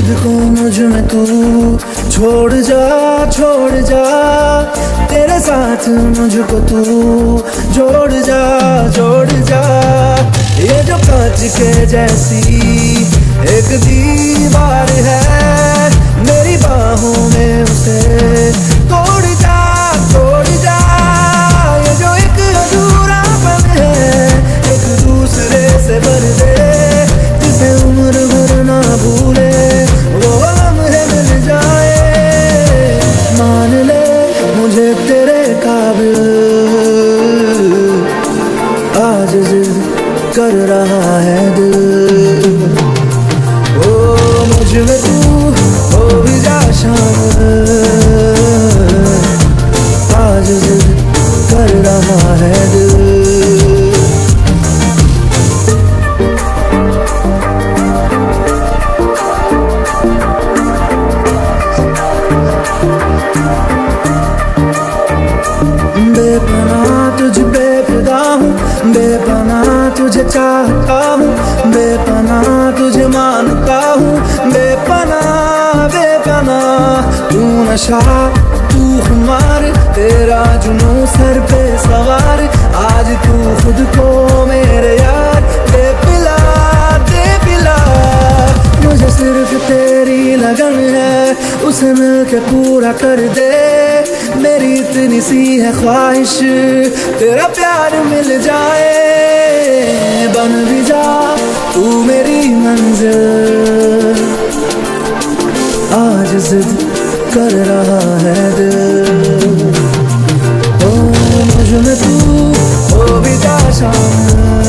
खुद को मुझ में तू छोड़ जा, तेरे साथ मुझको तू जोड़ जा। ये जो कांच के जैसी एक दीवार है, मेरी बाहों में उसे तोड़ जा। ये जो एक अधूरा पल है, एक दूसरे से भर दे, जिसे उम्र भर ना भूले वो लम्हे मिल जाए। मान ले मुझे तेरे काबिल, आज जिद कर रहा है दिल। ओ मुझ में तू हो भी जा शामिल, आज जिद कर रहा है दिल। बेपनाह तुझ पे फिदा हूँ, बेपनाह तुझे चाहता हूँ, बेपनाह तुझे मानता हूँ, बेपनाह तू नशा तू खुमार, तेरा जुनून सर पे सवार। आज तू खुद को मेरे यार दे पिला, मुझे सिर्फ तेरी लगन है, उसे मिलके पूरा कर दे। मेरी इतनी सी है ख्वाहिश, तेरा प्यार मिल जाए। बन भी जा तू मेरी मंजिल, आज जिद कर रहा है दिल। ओ मुझ में तू हो भी जा शामिल,